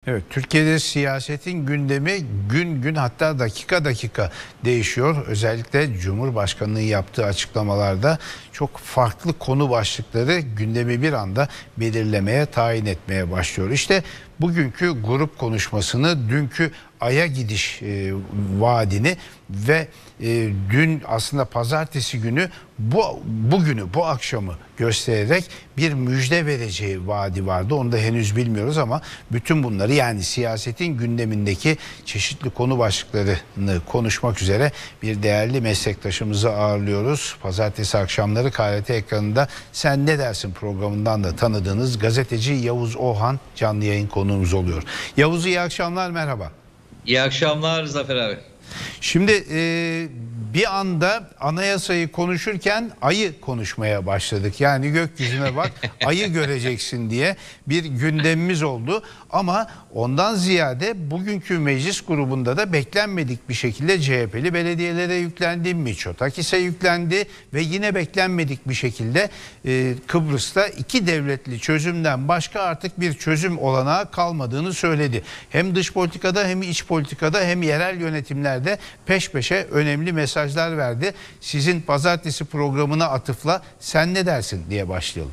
Evet, Türkiye'de siyasetin gündemi gün gün hatta dakika dakika değişiyor. Özellikle Cumhurbaşkanı'nın yaptığı açıklamalarda çok farklı konu başlıkları gündemi bir anda belirlemeye, tayin etmeye başlıyor. İşte bugünkü grup konuşmasını, dünkü Ay'a gidiş vaadini ve dün aslında pazartesi günü bugünü, bu akşamı göstererek bir müjde vereceği vaadi vardı. Onu da henüz bilmiyoruz ama bütün bunları, yani siyasetin gündemindeki çeşitli konu başlıklarını konuşmak üzere bir değerli meslektaşımızı ağırlıyoruz. Pazartesi akşamları KRT ekranında Sen Ne Dersin programından da tanıdığınız gazeteci Yavuz Ohan canlı yayın konuğumuz oluyor. Yavuz, iyi akşamlar, merhaba. İyi akşamlar Zafer abi. Şimdi bir anda anayasayı konuşurken Ay'ı konuşmaya başladık. Yani gökyüzüne bak, Ay'ı göreceksin diye bir gündemimiz oldu. Ama ondan ziyade bugünkü meclis grubunda da beklenmedik bir şekilde CHP'li belediyelere yüklendi, Mitsotakis'e yüklendi ve yine beklenmedik bir şekilde Kıbrıs'ta iki devletli çözümden başka artık bir çözüm olanağı kalmadığını söyledi. Hem dış politikada hem iç politikada hem yerel yönetimlerde peş peşe önemli mesajlar verdi. Sizin pazartesi programına atıfla Sen Ne Dersin diye başlayalım.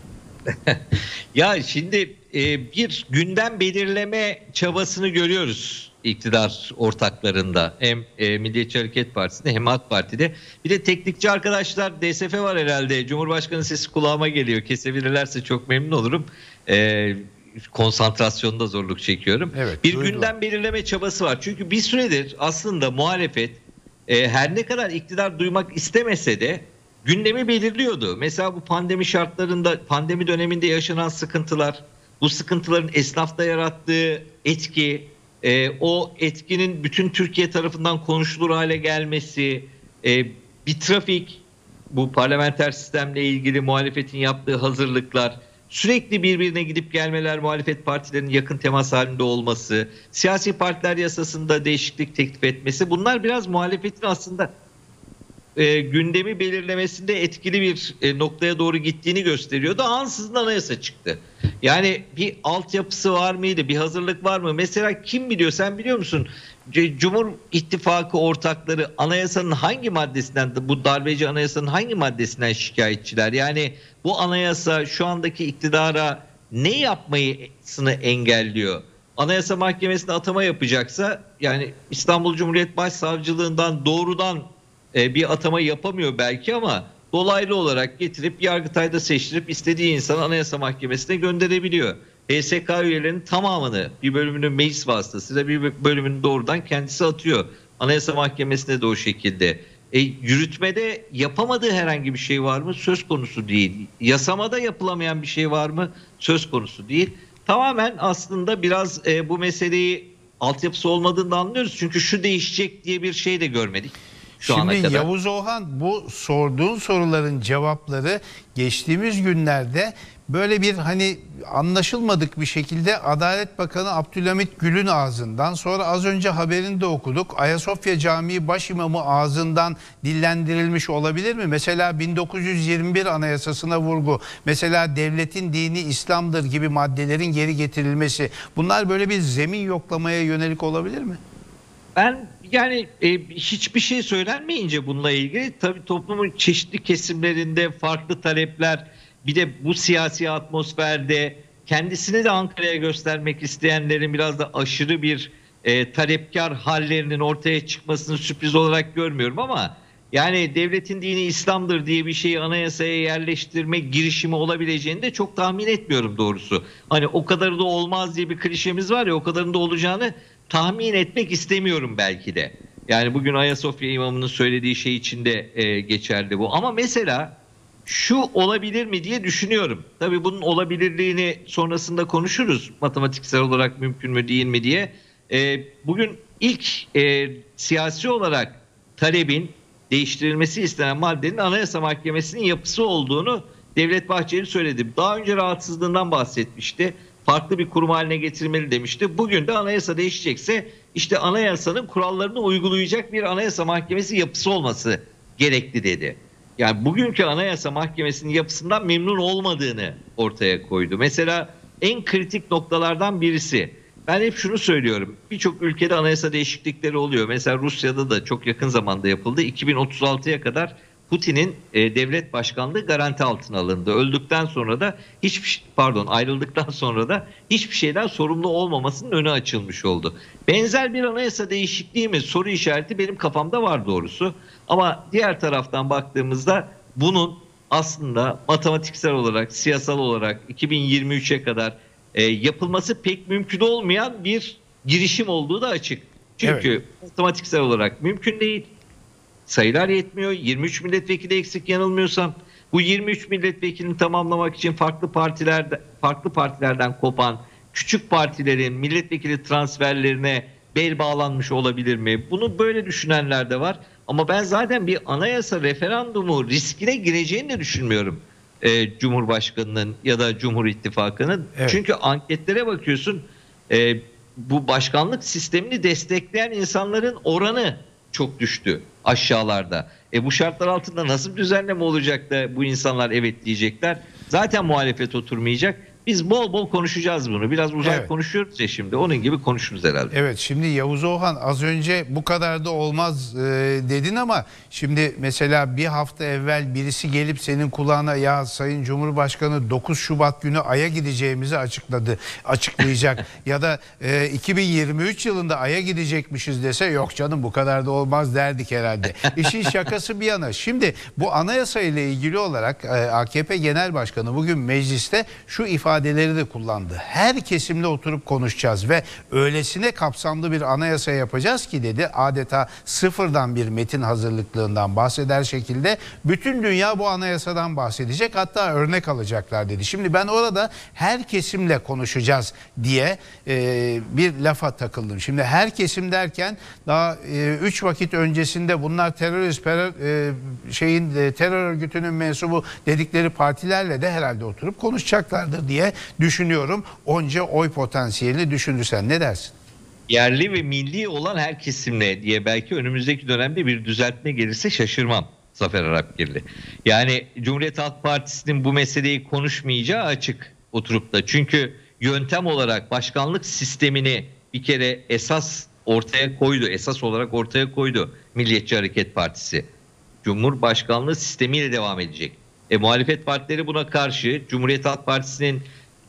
Ya şimdi bir gündem belirleme çabasını görüyoruz iktidar ortaklarında. Hem Milliyetçi Hareket Partisi'nde hem AK Parti'de. Bir de teknikçi arkadaşlar, DSF var herhalde. Cumhurbaşkanı sesi kulağıma geliyor. Kesebilirlerse çok memnun olurum. Konsantrasyonda zorluk çekiyorum. Evet, bir duydular. gündem belirleme çabası var. Çünkü bir süredir aslında muhalefet her ne kadar iktidar duymak istemese de gündemi belirliyordu. Mesela bu pandemi şartlarında, pandemi döneminde yaşanan sıkıntılar, bu sıkıntıların esnafta yarattığı etki, o etkinin bütün Türkiye tarafından konuşulur hale gelmesi, bir trafik, bu parlamenter sistemle ilgili muhalefetin yaptığı hazırlıklar, sürekli birbirine gidip gelmeler, muhalefet partilerinin yakın temas halinde olması, siyasi partiler yasasında değişiklik teklif etmesi, bunlar biraz muhalefetin aslında gündemi belirlemesinde etkili bir noktaya doğru gittiğini gösteriyordu. Ansızın anayasa çıktı. Yani bir altyapısı var mıydı? Bir hazırlık var mı? Mesela kim biliyor? Sen biliyor musun? Cumhur İttifakı ortakları anayasanın hangi maddesinden, bu darbeci anayasanın hangi maddesinden şikayetçiler? Yani bu anayasa şu andaki iktidara ne yapmasını engelliyor? Anayasa Mahkemesi'ne atama yapacaksa, yani İstanbul Cumhuriyet Başsavcılığından doğrudan bir atama yapamıyor belki ama dolaylı olarak getirip Yargıtay'da seçtirip istediği insanı Anayasa Mahkemesi'ne gönderebiliyor. HSK üyelerinin tamamını, bir bölümünün meclis vasıtasıyla, bir bölümünü doğrudan kendisi atıyor. Anayasa Mahkemesi'ne de o şekilde. Yürütmede yapamadığı herhangi bir şey var mı? Söz konusu değil. Yasamada yapılamayan bir şey var mı? Söz konusu değil. Tamamen aslında biraz bu meseleyi altyapısı olmadığını da anlıyoruz. Çünkü şu değişecek diye bir şey de görmedik. Şimdi Yavuz Ohan, bu sorduğun soruların cevapları geçtiğimiz günlerde böyle bir anlaşılmadık bir şekilde Adalet Bakanı Abdülhamit Gül'ün ağzından, sonra az önce haberinde okuduk Ayasofya Camii Başimamı ağzından dillendirilmiş olabilir mi? Mesela 1921 Anayasasına vurgu, mesela devletin dini İslam'dır gibi maddelerin geri getirilmesi, bunlar böyle bir zemin yoklamaya yönelik olabilir mi? Ben yani hiçbir şey söylenmeyince bununla ilgili, tabii toplumun çeşitli kesimlerinde farklı talepler, bir de bu siyasi atmosferde kendisini de Ankara'ya göstermek isteyenlerin biraz da aşırı bir talepkar hallerinin ortaya çıkmasını sürpriz olarak görmüyorum ama yani devletin dini İslam'dır diye bir şeyi anayasaya yerleştirme girişimi olabileceğini de çok tahmin etmiyorum doğrusu. Hani o kadarı da olmaz diye bir klişemiz var ya, o kadarının da olacağını tahmin etmek istemiyorum belki de. Yani bugün Ayasofya imamının söylediği şey için de geçerli bu. Ama mesela şu olabilir mi diye düşünüyorum. Tabii bunun olabilirliğini sonrasında konuşuruz. Matematiksel olarak mümkün mü değil mi diye. Bugün ilk siyasi olarak talebin, değiştirilmesi istenen maddenin Anayasa Mahkemesi'nin yapısı olduğunu Devlet Bahçeli söyledi. Daha önce rahatsızlığından bahsetmişti. Farklı bir kurum haline getirmeli demişti. Bugün de anayasa değişecekse işte anayasanın kurallarını uygulayacak bir Anayasa Mahkemesi yapısı olması gerekli dedi. Yani bugünkü Anayasa Mahkemesi'nin yapısından memnun olmadığını ortaya koydu. Mesela en kritik noktalardan birisi, ben hep şunu söylüyorum. Birçok ülkede anayasa değişiklikleri oluyor. Mesela Rusya'da da çok yakın zamanda yapıldı. 2036'ya kadar Putin'in devlet başkanlığı garanti altına alındı. Öldükten sonra da ayrıldıktan sonra da hiçbir şeyden sorumlu olmamasının önü açılmış oldu. Benzer bir anayasa değişikliği mi soru işareti benim kafamda var doğrusu. Ama diğer taraftan baktığımızda bunun aslında matematiksel olarak, siyasal olarak 2023'e kadar yapılması pek mümkün olmayan bir girişim olduğu da açık. Çünkü matematiksel olarak mümkün değil. Sayılar yetmiyor. 23 milletvekili eksik yanılmıyorsam. Bu 23 milletvekilini tamamlamak için farklı partilerden kopan küçük partilerin milletvekili transferlerine bel bağlanmış olabilir mi? Bunu böyle düşünenler de var. Ama ben zaten bir anayasa referandumu riskine gireceğini de düşünmüyorum. Cumhurbaşkanının ya da Cumhur İttifakı'nın. Evet. Çünkü anketlere bakıyorsun, bu başkanlık sistemini destekleyen insanların oranı çok düştü aşağılarda. Bu şartlar altında nasıl bir düzenleme olacak da bu insanlar evet diyecekler? Zaten muhalefet oturmayacak. Biz bol bol konuşacağız bunu. Biraz uzak konuşuyoruz ya şimdi. Onun gibi konuşuruz herhalde. Evet, şimdi Yavuz Oğhan az önce bu kadar da olmaz dedin ama şimdi mesela bir hafta evvel birisi gelip senin kulağına ya Sayın Cumhurbaşkanı 9 Şubat günü Ay'a gideceğimizi açıklayacak ya da 2023 yılında Ay'a gidecekmişiz dese yok canım bu kadar da olmaz derdik herhalde. İşin şakası bir yana. Şimdi bu anayasa ile ilgili olarak AKP Genel Başkanı bugün mecliste şu ifadeleri de kullandı. Her kesimle oturup konuşacağız ve öylesine kapsamlı bir anayasa yapacağız ki dedi, adeta sıfırdan bir metin hazırlıklığından bahseder şekilde bütün dünya bu anayasadan bahsedecek, hatta örnek alacaklar dedi. Şimdi ben orada her kesimle konuşacağız diye bir lafa takıldım. Şimdi her kesim derken daha 3 vakit öncesinde bunlar terör örgütünün mensubu dedikleri partilerle de herhalde oturup konuşacaklardır diye düşünüyorum. Onca oy potansiyelini düşünürsen ne dersin? Yerli ve milli olan her kesimle diye belki önümüzdeki dönemde bir düzeltme gelirse şaşırmam Zafer Arapgirli. Yani Cumhuriyet Halk Partisi'nin bu meseleyi konuşmayacağı açık oturup da. Çünkü yöntem olarak başkanlık sistemini bir kere esas olarak ortaya koydu Milliyetçi Hareket Partisi. Cumhurbaşkanlığı sistemiyle devam edecek. Muhalefet partileri buna karşı. Cumhuriyet Halk Partisi'nin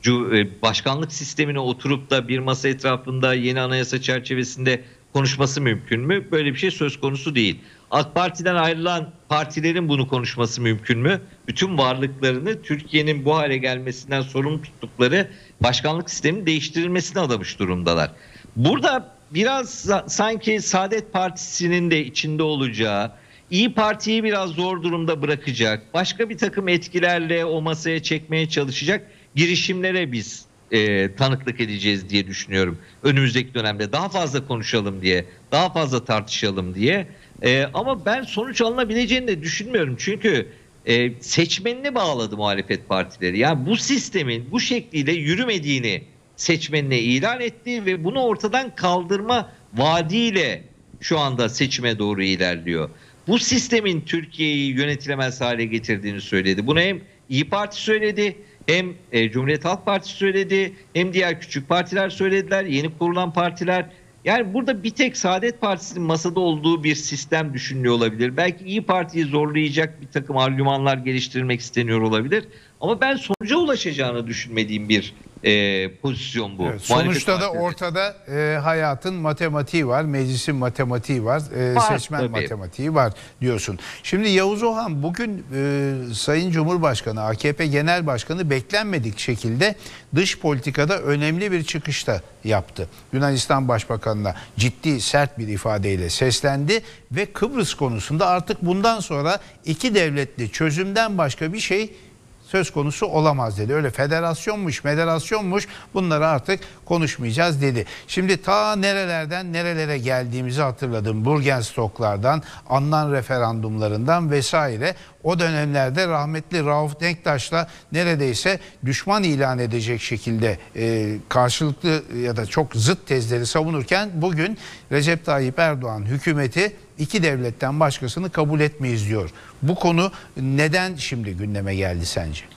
başkanlık sistemine oturup da bir masa etrafında yeni anayasa çerçevesinde konuşması mümkün mü? Böyle bir şey söz konusu değil. AK Parti'den ayrılan partilerin bunu konuşması mümkün mü? Bütün varlıklarını Türkiye'nin bu hale gelmesinden sorumlu tuttukları başkanlık sisteminin değiştirilmesine adamış durumdalar. Burada biraz sanki Saadet Partisi'nin de içinde olacağı, İyi Parti'yi biraz zor durumda bırakacak, başka bir takım etkilerle o masaya çekmeye çalışacak girişimlere biz tanıklık edeceğiz diye düşünüyorum. Önümüzdeki dönemde daha fazla konuşalım diye, daha fazla tartışalım diye. Ama ben sonuç alınabileceğini de düşünmüyorum. Çünkü seçmenini bağladı muhalefet partileri. Yani bu sistemin bu şekliyle yürümediğini seçmenine ilan etti ve bunu ortadan kaldırma vaadiyle şu anda seçime doğru ilerliyor. Bu sistemin Türkiye'yi yönetilemez hale getirdiğini söyledi. Bunu hem İyi Parti söyledi, hem Cumhuriyet Halk Partisi söyledi, hem diğer küçük partiler söylediler, yeni kurulan partiler. Yani burada bir tek Saadet Partisi'nin masada olduğu bir sistem düşünülüyor olabilir. Belki İyi Parti'yi zorlayacak bir takım argümanlar geliştirilmek isteniyor olabilir. Ama ben sonuca ulaşacağını düşünmediğim bir pozisyon bu. Evet, sonuçta da ortada hayatın matematiği var, meclisin matematiği var, seçmen tabii matematiği var diyorsun. Şimdi Yavuz Oğhan bugün Sayın Cumhurbaşkanı, AKP Genel Başkanı beklenmedik şekilde dış politikada önemli bir çıkışta yaptı. Yunanistan Başbakanı'na ciddi, sert bir ifadeyle seslendi ve Kıbrıs konusunda artık bundan sonra iki devletli çözümden başka bir şey söz konusu olamaz dedi. Öyle federasyonmuş bunları artık konuşmayacağız dedi. Şimdi ta nerelerden nerelere geldiğimizi hatırladım. Burgenstocklardan, Annan referandumlarından vesaire. O dönemlerde rahmetli Rauf Denktaş'la neredeyse düşman ilan edecek şekilde karşılıklı ya da çok zıt tezleri savunurken bugün Recep Tayyip Erdoğan hükümeti iki devletten başkasını kabul etmeyiz diyor. Bu konu neden şimdi gündeme geldi sence?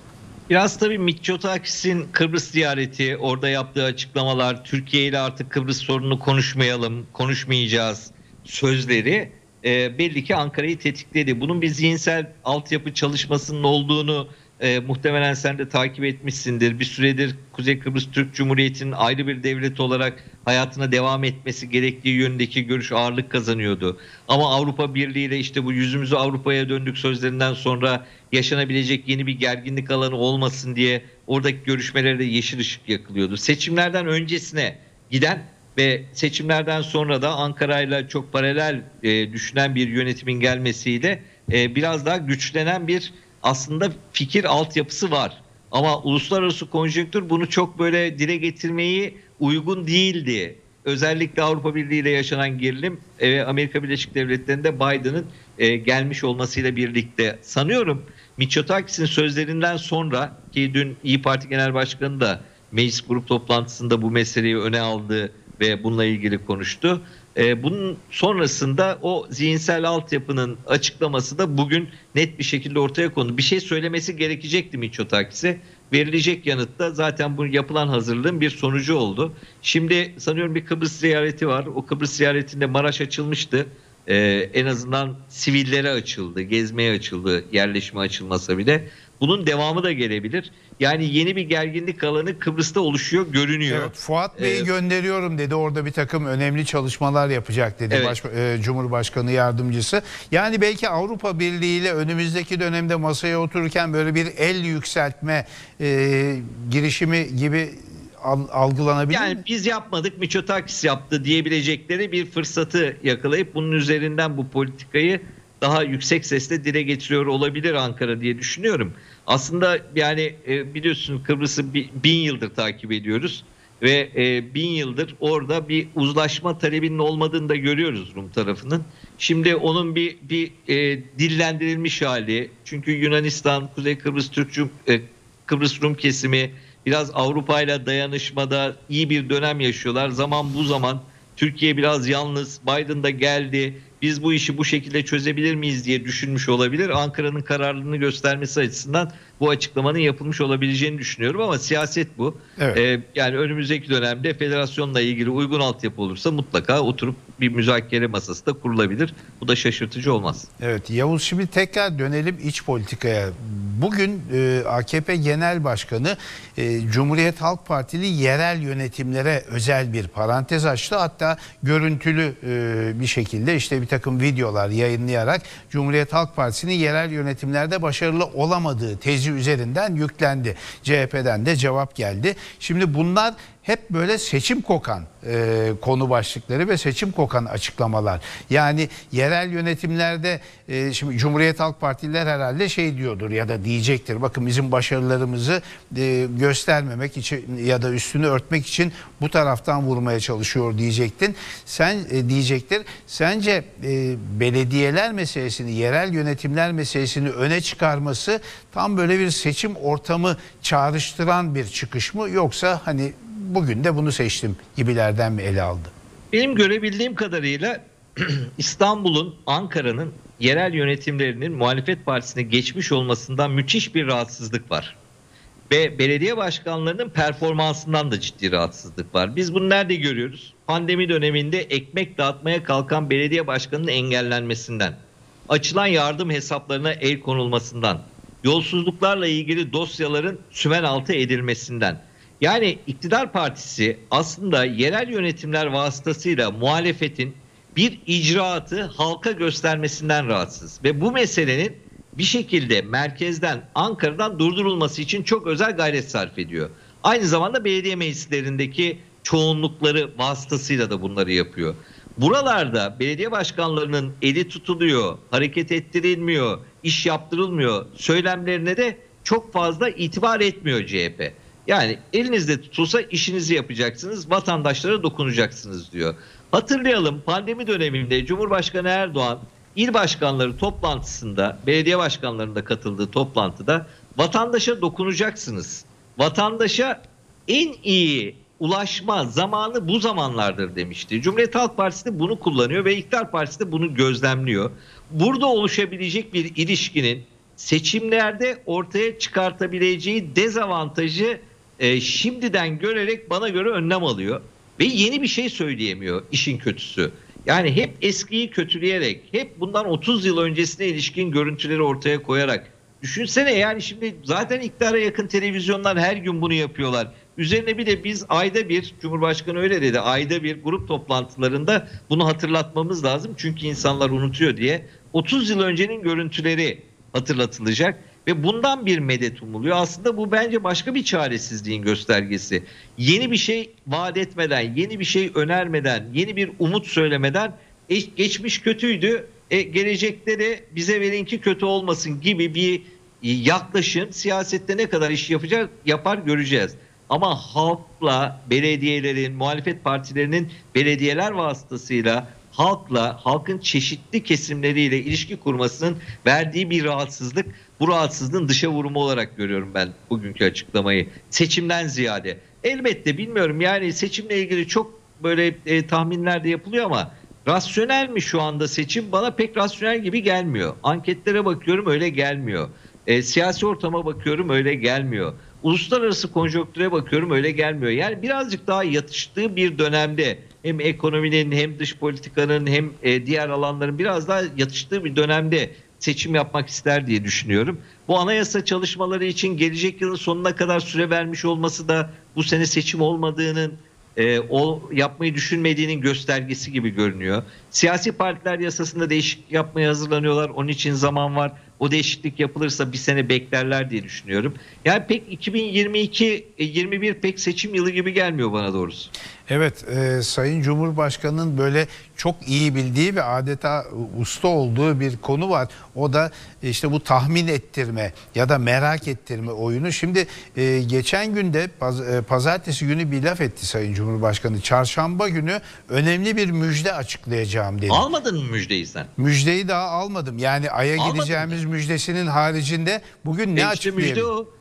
Biraz tabii Mitsotakis'in Kıbrıs ziyareti, orada yaptığı açıklamalar, Türkiye ile artık Kıbrıs sorununu konuşmayalım, konuşmayacağız sözleri belli ki Ankara'yı tetikledi. Bunun bir zihinsel altyapı çalışmasının olduğunu muhtemelen sen de takip etmişsindir. Bir süredir Kuzey Kıbrıs Türk Cumhuriyeti'nin ayrı bir devlet olarak hayatına devam etmesi gerektiği yönündeki görüş ağırlık kazanıyordu. Ama Avrupa Birliği ile işte bu yüzümüzü Avrupa'ya döndük sözlerinden sonra yaşanabilecek yeni bir gerginlik alanı olmasın diye oradaki görüşmelerde yeşil ışık yakılıyordu. Seçimlerden öncesine giden ve seçimlerden sonra da Ankara'yla çok paralel düşünen bir yönetimin gelmesiyle biraz daha güçlenen bir aslında fikir altyapısı var. Ama uluslararası konjonktür bunu çok böyle dile getirmeyi uygun değildi. Özellikle Avrupa Birliği ile yaşanan gerilim ve Amerika Birleşik Devletleri'nde Biden'ın gelmiş olmasıyla birlikte sanıyorum Mitsotakis'in sözlerinden sonra ki dün İyi Parti Genel Başkanı da meclis grup toplantısında bu meseleyi öne aldı ve bununla ilgili konuştu. Bunun sonrasında o zihinsel altyapının açıklaması da bugün net bir şekilde ortaya kondu. Bir şey söylemesi gerekecekti Mitsotakis'e. Verilecek yanıt da zaten bu yapılan hazırlığın bir sonucu oldu. Şimdi sanıyorum bir Kıbrıs ziyareti var. O Kıbrıs ziyaretinde Maraş açılmıştı. En azından sivillere açıldı, gezmeye açıldı, yerleşime açılmasa bile. Bunun devamı da gelebilir. Yani yeni bir gerginlik alanı Kıbrıs'ta oluşuyor, görünüyor. Evet, Fuat Bey'i gönderiyorum dedi. Orada bir takım önemli çalışmalar yapacak dedi Cumhurbaşkanı yardımcısı. Yani belki Avrupa Birliği ile önümüzdeki dönemde masaya otururken böyle bir el yükseltme girişimi gibi algılanabilir yani mi? biz yapmadık, Mitsotakis yaptı diyebilecekleri bir fırsatı yakalayıp bunun üzerinden bu politikayı daha yüksek sesle dile getiriyor olabilir Ankara diye düşünüyorum. Aslında yani biliyorsun Kıbrıs'ı 1000 yıldır takip ediyoruz ve 1000 yıldır orada bir uzlaşma talebinin olmadığını da görüyoruz Rum tarafının. Şimdi onun bir dillendirilmiş hali, çünkü Yunanistan, Kuzey Kıbrıs Kıbrıs Rum kesimi biraz Avrupa ile dayanışmada iyi bir dönem yaşıyorlar. Zaman bu zaman Türkiye biraz yalnız, Biden da geldi. Biz bu işi bu şekilde çözebilir miyiz diye düşünmüş olabilir. Ankara'nın kararlılığını göstermesi açısından bu açıklamanın yapılmış olabileceğini düşünüyorum ama siyaset bu. Evet. Yani önümüzdeki dönemde federasyonla ilgili uygun altyapı olursa mutlaka oturup bir müzakere masası da kurulabilir. Bu da şaşırtıcı olmaz. Evet Yavuz, şimdi tekrar dönelim iç politikaya. Bugün AKP Genel Başkanı Cumhuriyet Halk Partili yerel yönetimlere özel bir parantez açtı. Hatta görüntülü bir şekilde işte bir takım videolar yayınlayarak Cumhuriyet Halk Partisi'nin yerel yönetimlerde başarılı olamadığı tezi üzerinden yüklendi. CHP'den de cevap geldi. Şimdi bunlar hep böyle seçim kokan konu başlıkları ve seçim kokan açıklamalar. Yani yerel yönetimlerde şimdi Cumhuriyet Halk Partililer herhalde şey diyordur ya da diyecektir. Bakın bizim başarılarımızı göstermemek için ya da üstünü örtmek için bu taraftan vurmaya çalışıyor diyecektin. Diyecektir. Sence belediyeler meselesini, yerel yönetimler meselesini öne çıkarması tam böyle bir seçim ortamı çağrıştıran bir çıkış mı, yoksa hani bugün de bunu seçtim gibilerden mi ele aldı? Benim görebildiğim kadarıyla İstanbul'un, Ankara'nın yerel yönetimlerinin muhalefet partisine geçmiş olmasından müthiş bir rahatsızlık var. Ve belediye başkanlarının performansından da ciddi rahatsızlık var. Biz bunu nerede görüyoruz? Pandemi döneminde ekmek dağıtmaya kalkan belediye başkanının engellenmesinden, açılan yardım hesaplarına el konulmasından, yolsuzluklarla ilgili dosyaların sümen altı edilmesinden. Yani iktidar partisi aslında yerel yönetimler vasıtasıyla muhalefetin bir icraatı halka göstermesinden rahatsız. Ve bu meselenin bir şekilde merkezden, Ankara'dan durdurulması için çok özel gayret sarf ediyor. Aynı zamanda belediye meclislerindeki çoğunlukları vasıtasıyla da bunları yapıyor. Buralarda belediye başkanlarının eli tutuluyor, hareket ettirilmiyor, iş yaptırılmıyor söylemlerine de çok fazla itibar etmiyor CHP. Yani elinizde tutulsa işinizi yapacaksınız, vatandaşlara dokunacaksınız diyor. Hatırlayalım, pandemi döneminde Cumhurbaşkanı Erdoğan il başkanları toplantısında, belediye başkanlarının da katıldığı toplantıda vatandaşa dokunacaksınız. Vatandaşa en iyi ulaşma zamanı bu zamanlardır demişti. Cumhuriyet Halk Partisi de bunu kullanıyor ve İktidar Partisi de bunu gözlemliyor. Burada oluşabilecek bir ilişkinin seçimlerde ortaya çıkartabileceği dezavantajı şimdiden görerek bana göre önlem alıyor. Ve yeni bir şey söyleyemiyor işin kötüsü. Yani hep eskiyi kötüleyerek, hep bundan 30 yıl öncesine ilişkin görüntüleri ortaya koyarak. Düşünsene, yani şimdi zaten iktidara yakın televizyonlar her gün bunu yapıyorlar. Üzerine bir de biz ayda bir, Cumhurbaşkanı öyle dedi, ayda bir grup toplantılarında bunu hatırlatmamız lazım. Çünkü insanlar unutuyor diye. 30 yıl öncenin görüntüleri hatırlatılacak ve bundan bir medet umuluyor. Aslında bu bence başka bir çaresizliğin göstergesi. Yeni bir şey vaat etmeden, yeni bir şey önermeden, yeni bir umut söylemeden geçmiş kötüydü, gelecekte de bize verin ki kötü olmasın gibi bir yaklaşım siyasette ne kadar iş yapar göreceğiz. Ama halkla, belediyelerin, muhalefet partilerinin belediyeler vasıtasıyla halkla, halkın çeşitli kesimleriyle ilişki kurmasının verdiği bir rahatsızlık, bu rahatsızlığın dışa vurumu olarak görüyorum ben bugünkü açıklamayı. Seçimden ziyade. Elbette bilmiyorum, yani seçimle ilgili çok böyle tahminler de yapılıyor ama rasyonel mi şu anda seçim? Bana pek rasyonel gibi gelmiyor. Anketlere bakıyorum, öyle gelmiyor. Siyasi ortama bakıyorum, öyle gelmiyor. Uluslararası konjonktüre bakıyorum, öyle gelmiyor. Yani birazcık daha yatıştığı bir dönemde, hem ekonominin hem dış politikanın hem diğer alanların biraz daha yatıştığı bir dönemde seçim yapmak ister diye düşünüyorum. Bu anayasa çalışmaları için gelecek yılın sonuna kadar süre vermiş olması da bu sene seçim olmadığının, o yapmayı düşünmediğinin göstergesi gibi görünüyor. Siyasi partiler yasasında değişiklik yapmaya hazırlanıyorlar. Onun için zaman var. O değişiklik yapılırsa bir sene beklerler diye düşünüyorum. Yani pek 2022-21 pek seçim yılı gibi gelmiyor bana doğrusu. Evet, Sayın Cumhurbaşkanı'nın böyle çok iyi bildiği ve adeta usta olduğu bir konu var. O da işte bu tahmin ettirme ya da merak ettirme oyunu. Şimdi geçen günde pazartesi günü bir laf etti Sayın Cumhurbaşkanı. Çarşamba günü önemli bir müjde açıklayacağım dedi. Almadın mı müjdeyi sen? Müjdeyi daha almadım. Yani Ay'a gideceğimiz müjdesinin haricinde bugün ne açıklayabilir? Müjde o.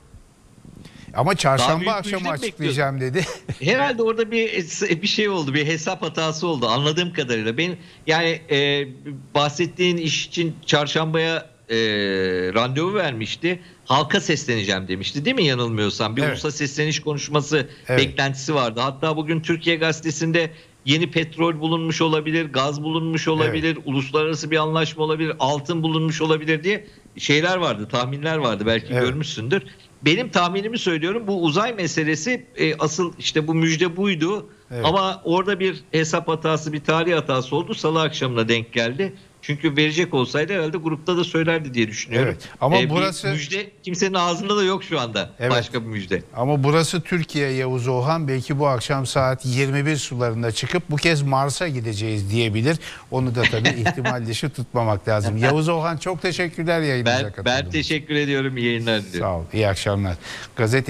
Ama çarşamba büyük akşamı müjde mi açıklayacağım dedi. Herhalde orada bir şey oldu, bir hesap hatası oldu anladığım kadarıyla. Ben yani bahsettiğin iş için çarşambaya randevu vermişti. Halka sesleneceğim demişti, değil mi, yanılmıyorsam? Bir Evet. ulusal sesleniş konuşması Evet. beklentisi vardı. Hatta bugün Türkiye Gazetesi'nde yeni petrol bulunmuş olabilir, gaz bulunmuş olabilir, uluslararası bir anlaşma olabilir, altın bulunmuş olabilir diye şeyler vardı, tahminler vardı, belki görmüşsündür. Benim tahminimi söylüyorum, bu uzay meselesi asıl işte bu müjde buydu. Evet. Ama orada bir hesap hatası, bir tarih hatası oldu. Salı akşamına denk geldi. Çünkü verecek olsaydı herhalde grupta da söylerdi diye düşünüyorum. Evet. Ama burası müjde kimsenin ağzında da yok şu anda. Evet. Başka bir müjde. Ama burası Türkiye Yavuz Oğhan, belki bu akşam saat 21 sularında çıkıp bu kez Mars'a gideceğiz diyebilir. Onu da tabii ihtimal dışı tutmamak lazım. Yavuz Oğhan, çok teşekkürler yayınımıza katıldığınız için. Ben teşekkür ediyorum. İyi yayınlar diliyorum. Sağ ol. İyi akşamlar. Gazete